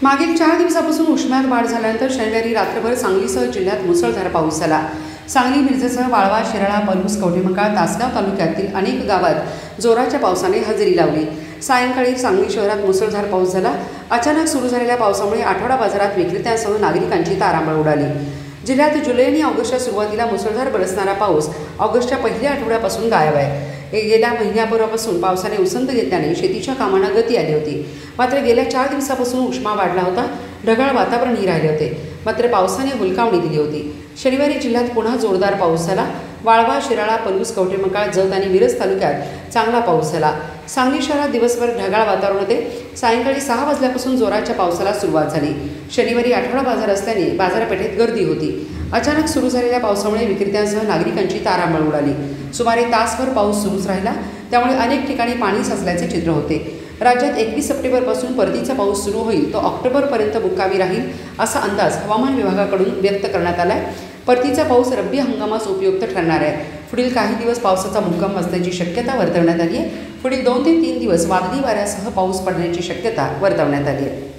मागील 4 दिवसापासून उष्म्यात वाढ झाल्यानंतर शनिवारी रात्रभर सांगलीसह जिल्ह्यात मुसळधार पाऊस झाला। सांगली, मिरजेसह वाळवा, शिराळा, पलूस, कवठेमंकाळ, तासगाव तालुक्यातील अनेक गावात जोराच्या पावसाने हजेरी लावली। सायंकाळी सांगली शहरात मुसळधार पाऊस झाला। अचानक सुरू झालेल्या पावसामुळे आठवडा बाजारात विक्रेत्यांसह नागरिकांची तारांबळ उडाली। जिल्ह्यात जुलै आणि ऑगस्टच्या सुरुवातीला मुसळधार बरसणारा पाऊस ऑगस्टच्या पहिल्या आठवड्यापासून गायब आहे। गेल्या महिन्याभरापासून पावसाने उसंत घेतल्याने शेतीच्या कामांना गती आली होती। मात्र गेल्या 4 दिवसापासून उष्मा वाढला होता, ढगाळ वातावरणही राहिले होते। मात्र पावसाने हुलकावणी दिली होती। शनिवारी जिल्ह्यात पुन्हा जोरदार पाऊस झाला। वाळवा, शिराळा, पलूस, कवठेमंकाळ, जत आणि मिरज तालुक्यात चांगला पाऊस झाला। सांगली शहरात दिवसभर ढगाळ वातावरण होते। सायंकाळी 6 वाजल्यापासून जोराच्या पावसाला सुरुवात झाली। शनिवारी आठवडा बाजार असल्याने बाजारपेठेत गर्दी होती। अचानक सुरू झालेल्या पावसामुळे विक्रेत्यांसह नागरिकांची तारांबळ उडाली। सुमारे तासभर पाऊस सुरूच राहिला, त्यामुळे अनेक ठिकाणी पाणी साचल्याचे चित्र होते। राज्यात 21 सप्टेंबरपासून परतीचा पाऊस सुरू होईल तो ऑक्टोबरपर्यंत मुक्कामी राहील असा अंदाज हवामान विभागाकडून व्यक्त करण्यात आला आहे। परतीचा पाऊस रब्बी हंगामास उपयुक्त ठरणार आहे। पुढील काही दिवस पावसाचा मुक्काम असण्याची शक्यता वर्तवण्यात आली आहे। पुढील 2 ते 3 दिवस वादळी वाऱ्यासह पाऊस पडण्याची शक्यता वर्तवण्यात आली आहे।